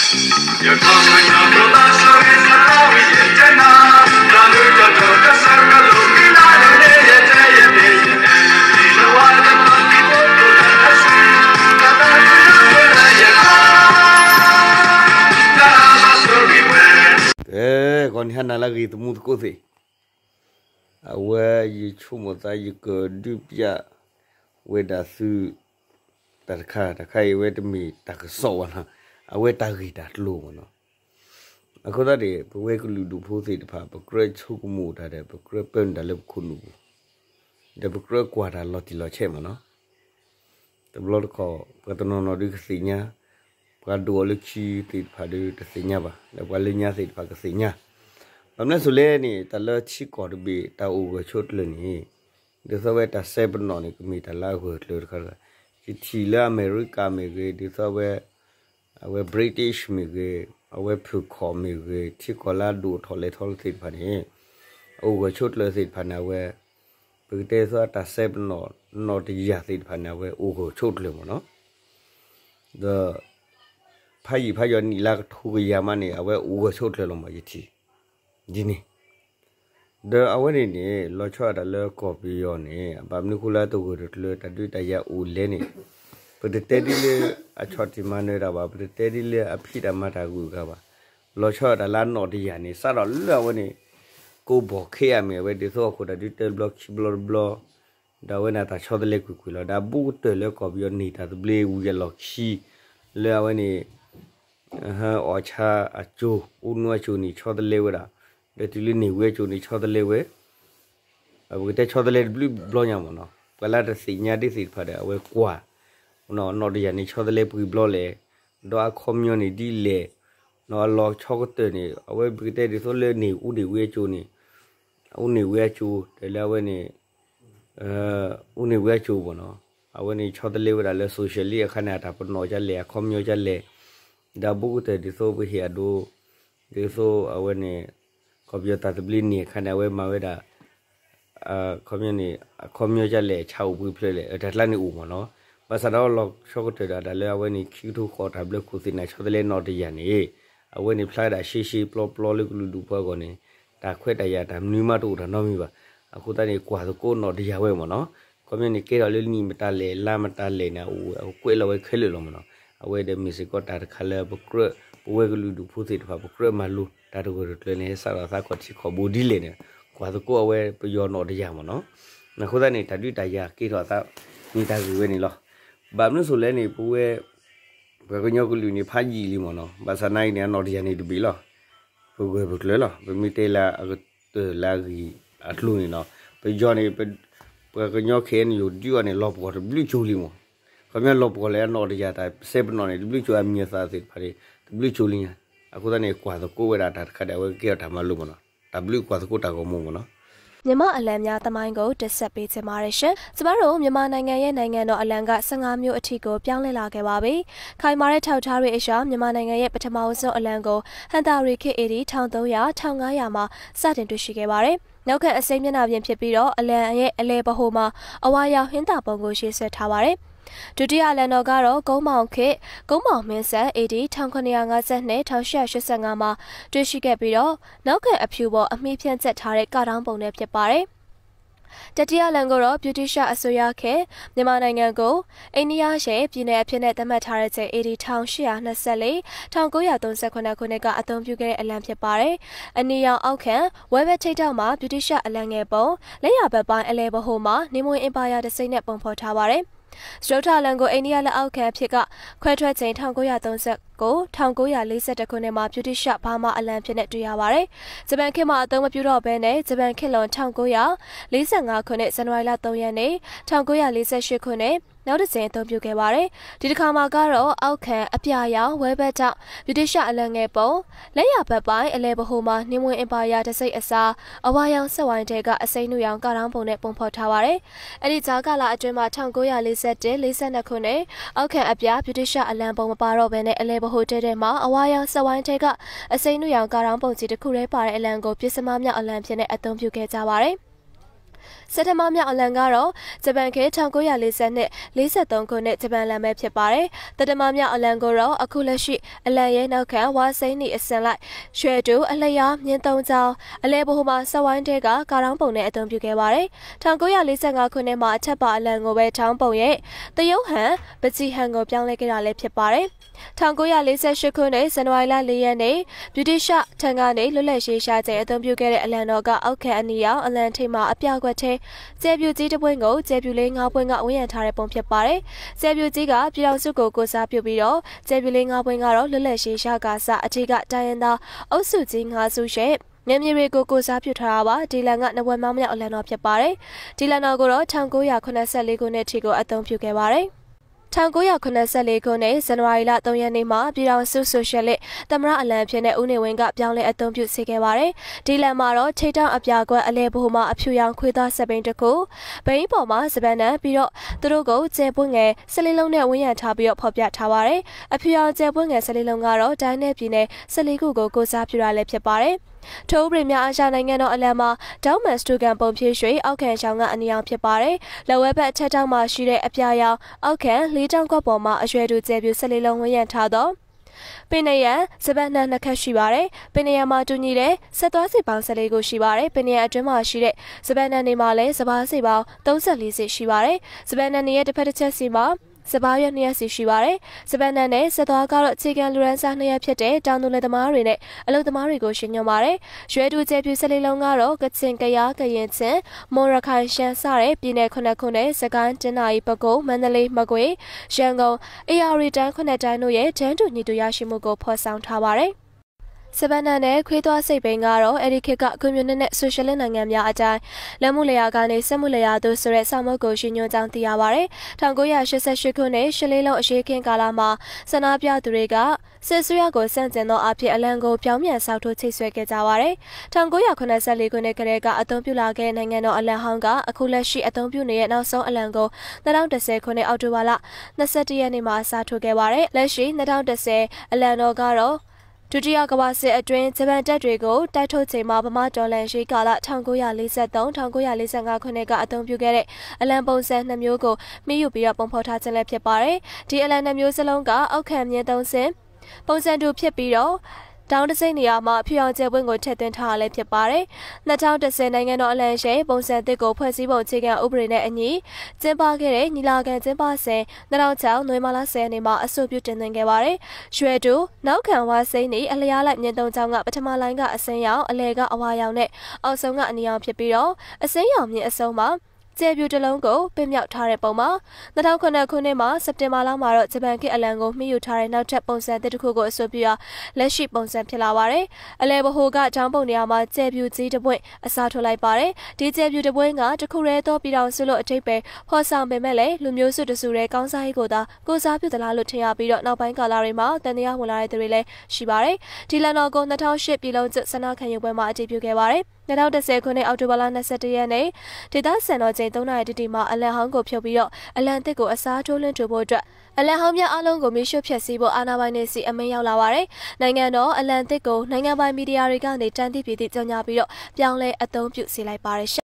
còn hắn là gì tụi mua có gì à về gì chung một tay gì cờ đứt ya về đã sư đặt khai về tụi mình đặt cái sầu à à về ta gì đặt luôn nó à có đấy về cái lụt phố thì phải bắt cái chung mua ra đấy bắt cái bên đã lên khuôn luôn để bắt cái quạt là lọt thì lọt chém mà nó tụi lọt có cái tụi nó đi cái gì nhá cái đồ lịch chi thì phải đi cái gì nhá bà để qua lên nhá thì phải cái gì nhá hôm nay số lẻ này ta lỡ chỉ có được bị ta uống chốt lên này để sau vậy ta xem bên nó này cũngมีta lá hột lên cái cái chỉ là America mấy cái để sau vậy về British mấy cái về phiêu kho mấy cái chỉ có là đủ thổi thịt phải này uống chốt lên thịt phải nào về bây giờ sau ta xem bên nó thì giả thịt phải nào về uống chốt lên mà nó giờ phải giờนี่ละทุกอย่างมันเนี่ยvề uống chốt lên mà vậy thì gì nè, đó ở đây nè, lo cho đã lo copy rồi nè, bám nước cula tôi gửi được ta đuôi ta ya u lên nè, bây giờ tết đi le, cho thì mà nơi đó bây giờ tết đi le, phi đã mà ta gửi cả lo cho đã lan nọ đi ya nè, sao đó lo nè, cô bỏ kia mẹ bây giờ thôi cô đã đi tới blog, đó vậy là ta cho tới le gửi lo, đã bút tới le copy rồi nè, ta tới le gửi lo chi, le vậy nè, ở cha ở chỗ, nuôi chỗ nè cho tới le vậy đó. để tụi linh nhiều cái chỗ này cho tao lấy cái cái cho tao lấy blue nhau mà nó cái là xí nhà đi xí phải đấy cái quả nó đi này cho tao lấy blue lấy đó không nhau này đi lấy nó lo cho cái tên này cái tên đi số lấy nhiều cái chỗ này nhiều cái chỗ để là cái này nhiều cái chỗ mà nó cái này cho tao lấy là socially khả năng ta vẫn nói cho lấy không nhau cho lấy đã bố cái đi số cái hiện đồ đi số cái này có bây giờ ta beli ni khả năng về mà về đã không như cho lệ chào bùi phê lệ ở đặt lại ni mà nó và sau đó lọc cho cái thời đã lấy về ni khi thu khó tháp lấy khu này cho lấy nó thì này về ni plei đã xí plo lấy cái đủ bao còn này đã khuyết đại gia làm nuôi mà đủ là nó mi vậy khu ta này quả cô nó thì về mà nó có như ni cái đó lấy ni mà ta lệ làm mà ta lệ nào quay là về khơi lệ mà nó về để mình sẽ có đặt khá là bốc rửa về cái đủ phố thì phải bốc rửa mà luôn ta được rồi lên hết sao ta có chỉ có body lên nè quả thực cô về bây giờ nó đi mà nó là khu ta này ta đi đại gia kia rồi ta đi ta gửi này lo bạn nó số lên này bố về cái nhau cái lưu này phá gì đi mà nó bà sáng nay nè nó đi này được bị lo bố về bực lấy lo bởi vì thế là từ là gì ăn luôn này nó bây giờ này cái nhau khen nhiều điều này lọp vào bị chui đi mà cái nhau lọp vào nó đi ra ta xếp nó này bị chui em nhiều sao thì phải bị chui đi aku tadi kuat aku berada kat awal kia dah malu mana, tablu kuat aku tak ngomong mana. မြန်မာအလံများတမိုင်းကိုတက်ဆက်ပေးချင်ပါတယ်ရှင်။ကျမတို့မြန်မာနိုင်ငံရဲ့နိုင်ငံတော်အလံက15မျိုးအထိကိုပြောင်းလဲလာခဲ့ပါပြီ။ခိုင်မာတဲ့ထောက်ထားတွေအရမြန်မာနိုင်ငံရဲ့ပထမဆုံးအလံကိုဟန်တာရီခေအေဒီ1300 1500မှာစတင်တွေ့ရှိခဲ့ပါတယ်။နောက်ကအစိမ်းမျက်နှာပြင်ဖြစ်ပြီးတော့အလံရဲ့အလဲပဟိုမှာအဝါရောင်ဟင်းတာပုံကိုရှေ့ဆက်ထားပါတယ်။ဒုတိယအလံတော်ကတော့ကုန်းမောင်ခေကုန်းမောင်မင်းဆက် AD 1950နဲ့1885မှာတွေ့ရှိခဲ့ပြီးတော့နောက်ခံအဖြူပေါ်အမီးဖြန့်ချက်ထားတဲ့ကာတောင်းပုံနဲ့ဖြစ်ပါတယ်။တတိယလန်ကိုတော့ British အစိုးရခေမြန်မာနိုင်ငံကိုအိန္ဒိယရဲ့ပြည်내အဖြစ်နဲ့သတ်မှတ်ထားတဲ့ချိန် AD 1824 1938ခုနှစ်ကအသုံးပြုခဲ့တဲ့အလံဖြစ်ပါတယ်။အနီရောင်အောက်ခံဝဲဘက်ထိပ်ထောက်မှာ British အလံငယ်ပုံလက်ရဘက်ပိုင်းအလဲဘဟိုမှာနေမွေအင်ပါယာတစ်စိမ့်နဲ့ပုံဖော်ထားပါတယ်။စတုထလန်ကိုအိန္ဒိယလက်အောက်ခံဖြစ်ကခွဲထွက်ချိန်1939 1942ခုနှစ်မှာ British ဘာမာအလံဖြစ်နဲ့တွေ့ရပါတယ်။ဂျပန်ခေတ်မှာအသုံးမပြုတော့ဘဲနဲ့ဂျပန်ခေတ်လွန်1945ခုနှစ်ဇန်နဝါရီလ3ရက်နေ့1948ခုနှစ်နောက်တစ်ကြိမ်အသုံးပြုခဲ့ပါတယ်။ဒီတစ်ခါမှာကတော့အောက်ခံအပြာရောင်ဝဲဘက်တောက် British အလံငယ်ပုံလက်ရဘက်ပိုင်းအလဲဘဟိုမှာနေမွေအင်ပါယာတစ်စိတ်အစားအဝါရောင်ဆက်ဝိုင်းတဲကအစိမ်းနုရောင်ကာတောင်းပုံနဲ့ပုံဖော်ထားပါတယ်။အဲ့ဒီကြားကာလအတွင်းမှာ1941-42ခုနှစ်အောက်ခံအပြာ British အလံပုံမပါတော့ဘဲနဲ့အလဲဘဟိုတဲမှာအဝါရောင်ဆက်ဝိုင်းတဲကအစိမ်းနုရောင်ကာတောင်းပုံကြီးတစ်ခုတည်းပါတဲ့အလံကိုပြစ်စမမြောက်အလံဖြစ်နဲ့အသုံးပြုခဲ့ကြပါတယ်။စက်တဘာမြောက်အလံကတော့ဂျပန်ခေတ်1940နှစ်43ခုနှစ်ဂျပန်လမ်းပဲဖြစ်ပါတယ်။တတမမြောက်အလံကိုတော့အခုလက်ရှိအလံရဲ့နောက်ခံဝါစိမ့်နီအစင်လိုက်ရွှေတူအလျားမြင်းသုံးချောင်းအလဲဘိုမှာစဝိုင်းတဲကကာရောင်းပုံနဲ့အသုံးပြုခဲ့ပါတယ်။1945ခုနှစ်မှာအထက်ပါအလံကိုပဲထောင်းပုံရဲ့တရုတ်ဟန်ပချီဟန်ကိုပြောင်းလဲခဲ့တာလည်းဖြစ်ပါတယ်။1948ခုနှစ်ဇန်နဝါရီလ4ရက်နေ့ဗြိတိရှထံကနေလွတ်လပ်ရေးရှာချိန်အသုံးပြုခဲ့တဲ့အလံတော်ကအောက်ခံအနီရောင်အလံထိပ်မှာအပြကွက်ထဲကျဲပြူကြီးတစ်ပွင့်ကိုကျဲပြူလေး9ပွင့်ကဝန်းရံထားတဲ့ပုံဖြစ်ပါတယ်။ကျဲပြူကြီးကပြည်တော်စုကိုစားပြုပြီးတော့ကျဲပြူလေး9ပွင့်ကတော့လွတ်လပ်ရေးရှာကစားအထက်ကတိုင်းရင်းသားအုပ်စုကြီး9စုရဲ့မြင်းမြေတွေကိုစားပြုထားတာပါဒီလန်ကနဝက်မောင်းမြောက်အလံတော်ဖြစ်ပါတယ်ဒီလန်တော်ကိုတော့1984ခုနှစ်ထိကိုအသုံးပြုခဲ့ပါတယ်1984ခုနှစ်ဇန်နဝါရီလ3ရက်နေ့မှာပြည်ထောင်စုဆိုရှယ်လစ်သမရအလံဖြစ်တဲ့ဦးနေဝင်းကပြောင်းလဲအသုံးပြုစေခဲ့ပါတယ်။ဒီလံမှာတော့ထိတ်တောင်အပြာကွက်အလဲဘိုမှာအဖြူရောင်ခွေးသားစပိန်တစ်ခုဘိန်းပေါ်မှာစပန်နံပြီးတော့သူတို့ကိုကျဲပွင့်ငယ်ဆလေးလုံးနဲ့ဝန်းရံထားပြီးတော့ဖော်ပြထားပါတယ်။အဖြူရောင်ကျဲပွင့်ငယ်ဆလေးလုံးကတော့ဒိုင်းနဲ့ပြည်နယ်ဆလေးခုကိုစားပြုတာလည်းဖြစ်ပါတယ်။ထိုးပရိမြအာရှနိုင်ငံတော်အလံမှာဒေါမန်စတူကန်ပုံဖြည့်ရွှေအောက်ခံရှောင်းကအနီရောင်ဖြစ်ပါတယ်။လက်ဝဲဘက်အထက်တောင်မှာရှိတဲ့အပြာရောင်အောက်ခံလေးတောင်ကွက်ပေါ်မှာအရွယ်တူကျဲပြူဆလေးလုံးဝန်းရံထားတော့ပင်နရန်စပန်နှံနှစ်ခက်ရှိပါတယ်။ပင်နရန်မှာတူညီတဲ့ဆက်သွားစီပေါင်း14ခုရှိပါတယ်။ပင်နရန်အတွင်းမှာရှိတဲ့စပန်နှံတွေမှာလည်းစပါးစီပေါင်း34စီရှိပါတယ်။စပန်နှံတွေရဲ့တစ်ဖက်တစ်ချက်စီမှာစပါးရွက်2ရက်စီရှိပါတယ်။စပန်နံနဲ့ဆက်သွားကတော့အခြေခံလူရန်စား2ရက်ဖြစ်တဲ့တောင်သူလယ်သမားတွေနဲ့အလုပ်သမားတွေကိုရှင်းညွှန်ပါတယ်။ရွှဲတူကျဲပြူဆလေးလုံးကတော့ကချင်ကယားကရင်ချင်းမွန်ရခိုင်ရှမ်းစတဲ့ပြည်နယ်9ခုနဲ့စကိုင်းတနအီပဲခူးမန္တလေးမကွေးရန်ကုန်အေရရီတိုင်း9တိုင်းတို့ရဲ့တန်းတူညီတူရရှိမှုကိုဖော်ဆောင်ထားပါတယ်။စပန်နံနဲ့ခွေးသွားစိတ်ပိန်ကတော့အဲဒီခေတ်ကကွန်မြူနစ်နဲ့ဆိုရှယ်လစ်နိုင်ငံများအတိုင်းလက်မှုလျာကနေစက်မှုလျာသို့ဆိုတဲ့စာမုတ်ကိုရှင်ညွှန်းကြောင်းသိရပါတယ်။1988ခုနှစ်ရှစ်လေးလုံးအရေးခင်းကာလမှာဆန္ဒပြသူတွေကစစ်ဆွေးရကိုစန့်ကျင်သောအဖြစ်အလံကိုပြောင်းပြန်ဆောက်ထုတ်ချိတ်ဆွဲခဲ့ကြပါတယ်။1984ခုနှစ်ကတည်းကအသုံးပြုလာခဲ့နိုင်ငံတော်အလံဟောင်းကအခုလက်ရှိအသုံးပြုနေတဲ့နောက်ဆုံးအလံကို2010ခုနှစ်အောက်တိုဘာလ21ရက်နေ့မှာအစားထိုးခဲ့ပါတယ်။လက်ရှိ2010အလံတော်ကတော့ဒုတိယကမ္ဘာစစ်အတွင်းဂျပန်တပ်တွေကိုတိုက်ထုတ်ချိန်မှာဗမာတော်လှန်ရေးကာလ1943-1945ခုနှစ်ကအသုံးပြုခဲ့တဲ့အလံပုံစံ2မျိုးကိုမိယူပြီးတော့ပုံဖော်ထားခြင်းလည်းဖြစ်ပါတယ်။ဒီအလံ2မျိုးစလုံးကအောက်ခံမြင်း3စင်ပုံစံတူဖြစ်ပြီးတော့တောင်တစိမ့်နေရာမှာဖြူအောင်ကျဲပွင့်ကိုထည့်သွင်းထားရလည်းဖြစ်ပါတယ်။2010နိုင်ငံတော်အလံရှိပုံစံသစ်ကိုဖွဲ့စည်းပုံအခြေခံဥပဒေနဲ့အညီကျင်းပခဲ့တဲ့ညီလာခံကျင်းပစဉ်2006နိုဝင်ဘာလ10ရက်နေ့မှာအဆိုပြုတင်သွင်းခဲ့ပါတယ်။ရွှေတူနောက်ခံဝါစိမ့်နေအလျားလိုက်မြင်းသုံးချောင်းကပထမလိုင်းကအစင်းရောင်အလဲကအဝါရောင်နဲ့အောက်ဆုံးကအနီရောင်ဖြစ်ပြီးတော့အစင်းရောင်မြင်းအစုံမှာကျဲပြူတစ်လုံးကိုပင်မြောက်ထားတဲ့ပုံမှာ2009ခုနှစ်မှာစက်တင်ဘာလမှာတော့ဂျပန်ခေတ်အလံကိုမှီယူထားတဲ့နောက်ထပ်ပုံစံတစ်ခုကိုအဆိုပြုရလက်ရှိပုံစံဖြစ်လာပါတယ်။အလဲဘဟိုကတောင်းပုံနေရာမှာကျဲပြူကြီးတစ်ပွင့်အစားထိုးလိုက်ပါတယ်။ဒီကျဲပြူတစ်ပွင့်ကတခုရဲသောပြည်တော်စုလို့အထိပ္ပယ်ဖော်ဆောင်ပေမဲ့လည်းလူမျိုးစုတစုရဲ့ကောင်းစားရေးကိုသာကိုစားပြုသလားလို့ထင်ရပြီးတော့နောက်ပိုင်းကာလတွေမှာတန်တရားဝင်လာတဲ့သူတွေလည်းရှိပါတယ်။ဒီလန်တော်ကို2008ပြည်လုံးကျွစနခံယူပွဲမှာအတည်ပြုခဲ့ပါတယ်။2010ခုနှစ်အောက်တိုဘာလ21ရက်နေ့ဒေသစံတော်ချိန်3နာရီတိတိမှာအလံဟောင်းကိုဖြုတ်ပြီးတော့အလံသစ်ကိုအစားထိုးလွှင့်ထူဖို့အတွက်အလံဟောင်းများအလုံးကိုမြေရှုဖျက်ဆီးဖို့အာဏာပိုင်တွေစီအမိန့်ရောက်လာပါတယ်။နိုင်ငံတော်အလံသစ်ကိုနိုင်ငံပိုင်မီဒီယာတွေကနေတန်တိပြည်တိကြော်ညာပြီးတော့ပြောင်းလဲအသုံးပြုစေလိုက်ပါတယ်